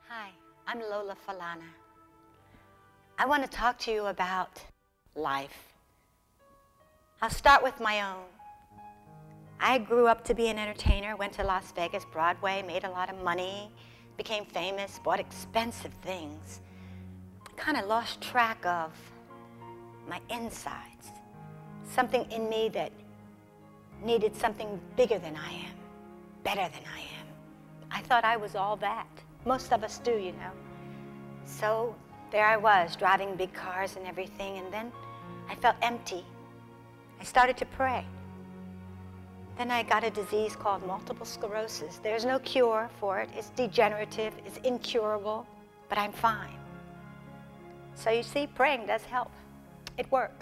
Hi, I'm Lola Falana. I want to talk to you about life. I'll start with my own. I grew up to be an entertainer, went to Las Vegas, Broadway, made a lot of money, became famous, bought expensive things. Kind of lost track of my insides, something in me that needed something bigger than I am, better than I am. I thought I was all that. Most of us do, you know. So there I was, driving big cars and everything, and then I felt empty. I started to pray. Then I got a disease called multiple sclerosis. There's no cure for it. It's degenerative, it's incurable, but I'm fine. So you see, praying does help. It works.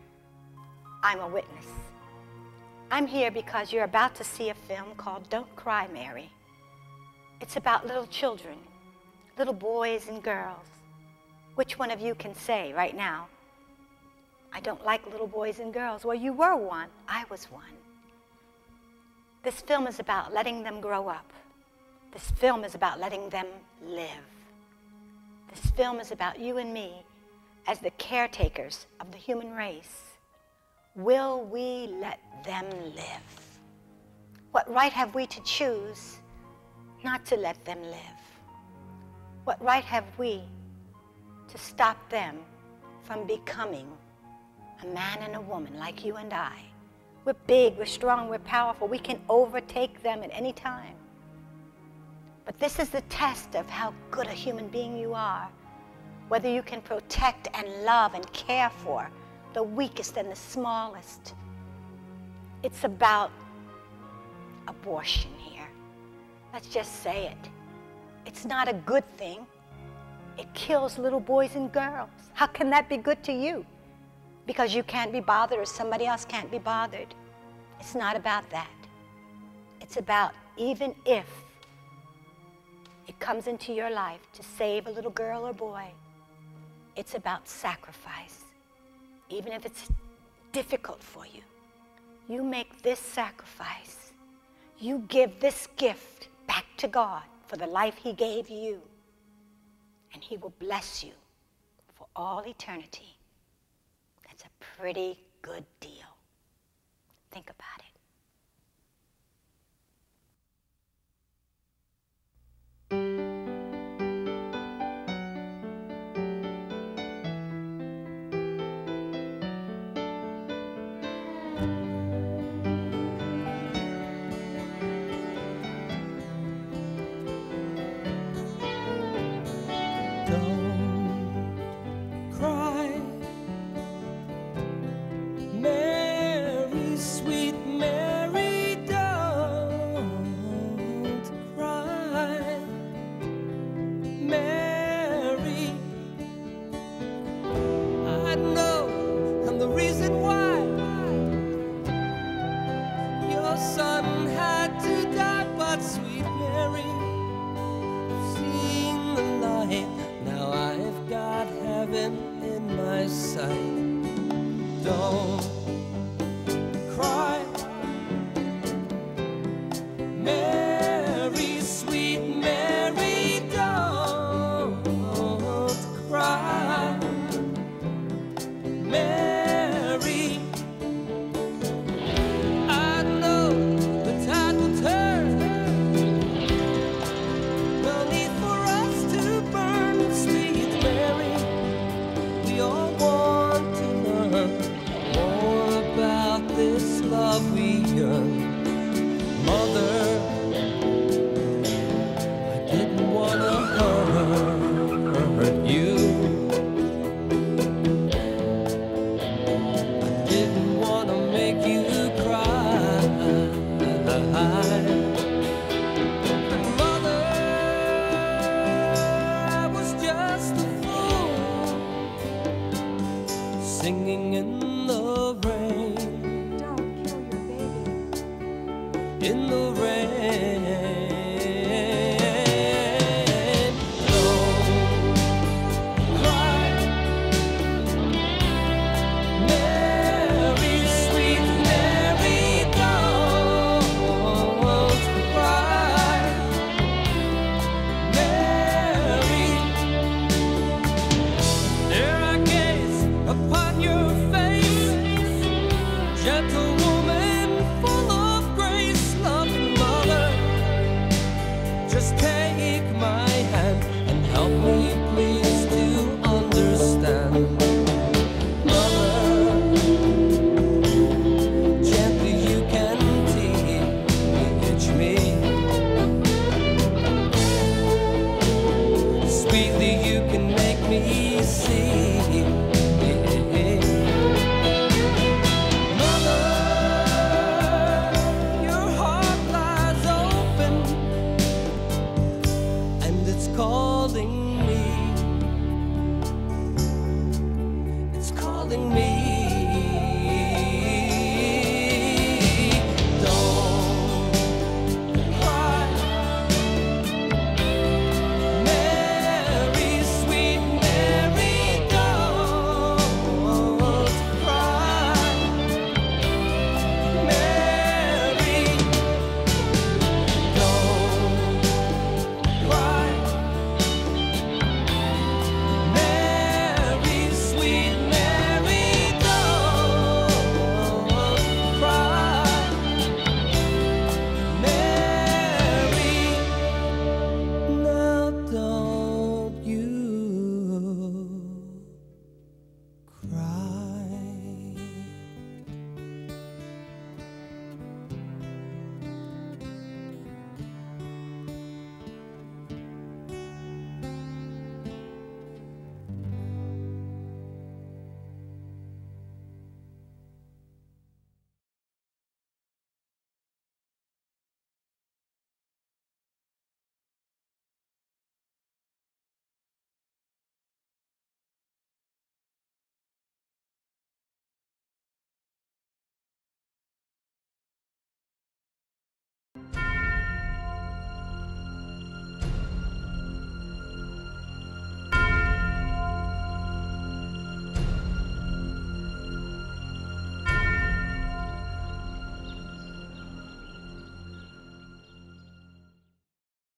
I'm a witness. I'm here because you're about to see a film called Don't Cry, Mary. It's about little children, little boys and girls. Which one of you can say right now, I don't like little boys and girls? Well, you were one. I was one. This film is about letting them grow up. This film is about letting them live. This film is about you and me as the caretakers of the human race. Will we let them live? What right have we to choose not to let them live? What right have we to stop them from becoming a man and a woman like you and I? We're big, we're strong, we're powerful. We can overtake them at any time. But this is the test of how good a human being you are, whether you can protect and love and care for the weakest and the smallest. It's about abortion here. Let's just say it. It's not a good thing. It kills little boys and girls. How can that be good to you? Because you can't be bothered or somebody else can't be bothered. It's not about that. It's about even if it comes into your life to save a little girl or boy, it's about sacrifice. Even if it's difficult for you, you make this sacrifice. You give this gift back to God for the life He gave you, and He will bless you for all eternity. That's a pretty good deal. Think about it.